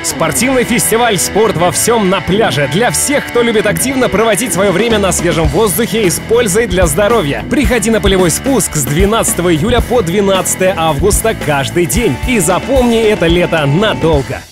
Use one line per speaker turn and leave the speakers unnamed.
Спортивный фестиваль «Спорт во всем» на пляже. Для всех, кто любит активно проводить свое время на свежем воздухе и с пользой для здоровья. Приходи на полевой спуск с 12 июля по 12 августа каждый день. И запомни это лето надолго.